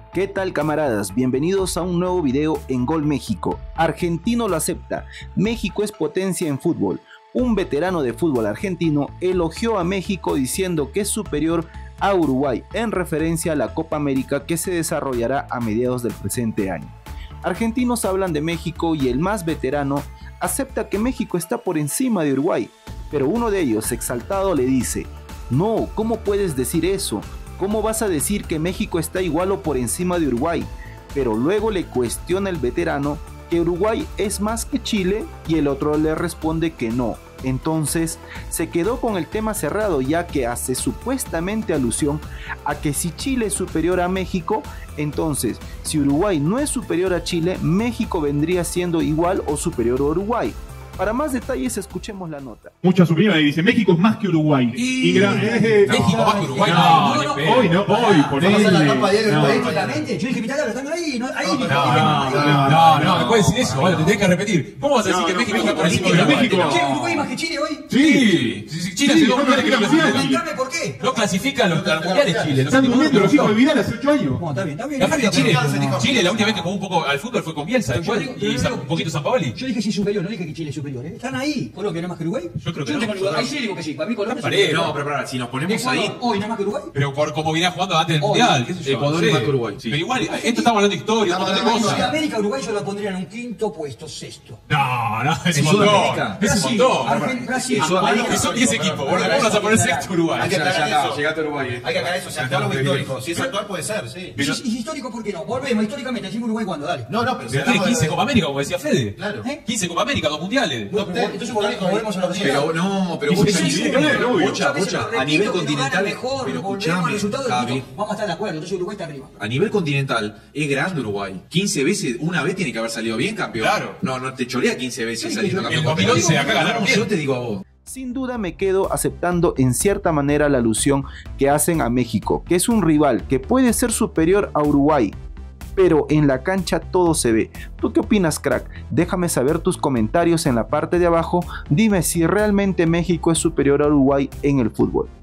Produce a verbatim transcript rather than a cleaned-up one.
¿Qué tal, camaradas? Bienvenidos a un nuevo video en Gol México. Argentino lo acepta. México es potencia en fútbol. Un veterano de fútbol argentino elogió a México diciendo que es superior a Uruguay en referencia a la Copa América que se desarrollará a mediados del presente año. Argentinos hablan de México y el más veterano acepta que México está por encima de Uruguay, pero uno de ellos, exaltado, le dice: "No, ¿cómo puedes decir eso? ¿Cómo vas a decir que México está igual o por encima de Uruguay?". Pero luego le cuestiona el veterano que Uruguay es más que Chile y el otro le responde que no. Entonces se quedó con el tema cerrado, ya que hace supuestamente alusión a que si Chile es superior a México, entonces si Uruguay no es superior a Chile, México vendría siendo igual o superior a Uruguay. Para más detalles, escuchemos la nota. Muchas opiniones, dice México es más que Uruguay. Y, y gran, eh, no, México más que Uruguay. No, no, no, no, hoy no, hoy, ponele. La tapa diario No, estadísticamente. Yo dije, mitad están ahí, no, ahí. No, no, no, no, no, me puedes decir eso, vale, te tenés que repetir. ¿Cómo vas a decir No, que no, México México, está por encima de pero Uruguay? México- Che, Uruguay más que Chile hoy. Sí, sí, sí, Chile Sí, hace dos no, mundiales que no no, clasifica. Comentame por qué. No clasifican los los mundiales Chile. Están durmiendo los hijos de Vidal hace ocho años. No, está bien, está bien. Aparte Chile, No, Chile la última vez que jugó un poco al fútbol fue con Bielsa, Yo después, digo- y yo Sa- digo- un poquito San Paoli. Yo dije sí superior, no dije que Chile es superior, ¿eh? Están ahí. ¿Colombia no es más que Uruguay? Yo creo que no no. tengo ni duda. Ahí sí digo que sí. Para mí Colombia es Parejo. superior. No, pero, pero si nos ponemos Ecuador, ahí. hoy no es más que Uruguay. Pero por como venía jugando antes del Hoy, mundial, qué sé yo. Ecuador no es sé. más que Uruguay, sí. Pero igual, esto estamos hablando de historia, un montón de En cosas. Sudamérica, Uruguay yo lo pondría en un quinto puesto, sexto. No, no, es un En montón. Sudamérica. Es un Brasil, montón. Argen- Brasil, En Sudamérica. Argentina. Y son diez equipos, boludo. ¿Cómo vas a poner sexto Uruguay? Hay que aclarar eso. Llegaste a Uruguay. eh. Hay que aclarar eso, si actual o histórico. Si es actual puede ser, sí. Y si- y si histórico, ¿por qué no? Volvemos históricamente, decimos Uruguay cuando, dale. No, no, pero si Pero tiene hablamos quince de- Copa América, como decía Fede. Claro. ¿Eh? quince Copa América, dos mundiales. No, pero entonces volvemos volvemos a los Pero resultados. no, pero Y escucha, sí, sí, sí, claro, obvio. escucha, escucha, a nivel continental, mejor, pero volvemos al escuchame, resultado y Javi, listo, vamos a estar de acuerdo, entonces Uruguay está arriba. a nivel continental es grande Uruguay. quince veces, una vez tiene que haber salido bien campeón. Claro. No, no te chorea quince veces Sí, saliendo pero- En el campeón. dos mil once acá ganaron No, bien. yo te digo a vos. Sin duda me quedo aceptando en cierta manera la alusión que hacen a México, que es un rival que puede ser superior a Uruguay, pero en la cancha todo se ve. ¿Tú qué opinas, crack? Déjame saber tus comentarios en la parte de abajo. Dime si realmente México es superior a Uruguay en el fútbol.